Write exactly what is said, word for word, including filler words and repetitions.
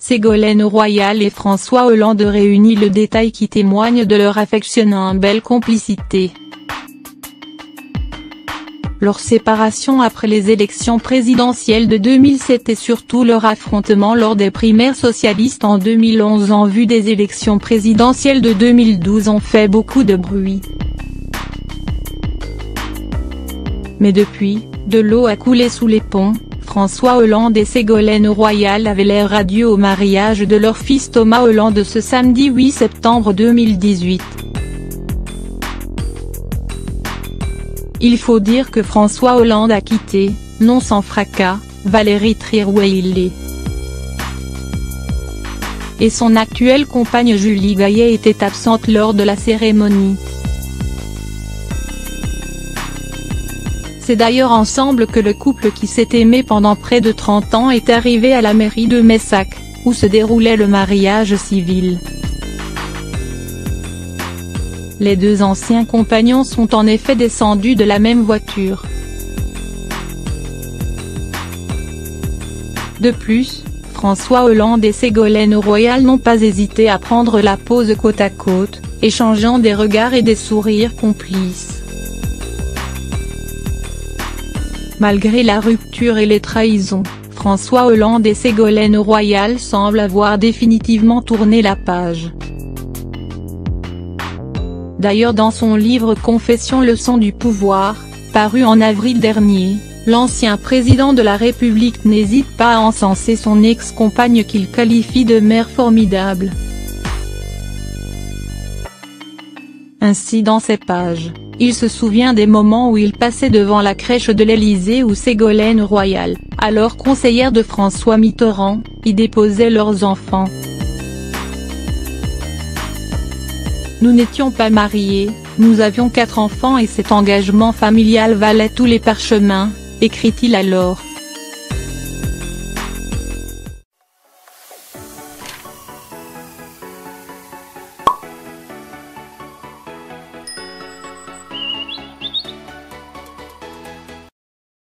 Ségolène Royal et François Hollande réunit le détail qui témoigne de leur affectionnante belle complicité. Leur séparation après les élections présidentielles de deux mille sept et surtout leur affrontement lors des primaires socialistes en deux mille onze en vue des élections présidentielles de deux mille douze ont fait beaucoup de bruit. Mais depuis, de l'eau a coulé sous les ponts. François Hollande et Ségolène Royal avaient l'air radieux au mariage de leur fils Thomas Hollande ce samedi huit septembre deux mille dix-huit. Il faut dire que François Hollande a quitté, non sans fracas, Valérie Trierweiler. Et son actuelle compagne Julie Gaillet était absente lors de la cérémonie. C'est d'ailleurs ensemble que le couple qui s'est aimé pendant près de trente ans est arrivé à la mairie de Messac, où se déroulait le mariage civil. Les deux anciens compagnons sont en effet descendus de la même voiture. De plus, François Hollande et Ségolène Royal n'ont pas hésité à prendre la pose côte à côte, échangeant des regards et des sourires complices. Malgré la rupture et les trahisons, François Hollande et Ségolène Royal semblent avoir définitivement tourné la page. D'ailleurs dans son livre Confessions leçons du pouvoir, paru en avril dernier, l'ancien président de la République n'hésite pas à encenser son ex-compagne qu'il qualifie de mère formidable. Ainsi dans ces pages, il se souvient des moments où il passait devant la crèche de l'Élysée où Ségolène Royal, alors conseillère de François Mitterrand, y déposait leurs enfants. Nous n'étions pas mariés, nous avions quatre enfants et cet engagement familial valait tous les parchemins, écrit-il alors.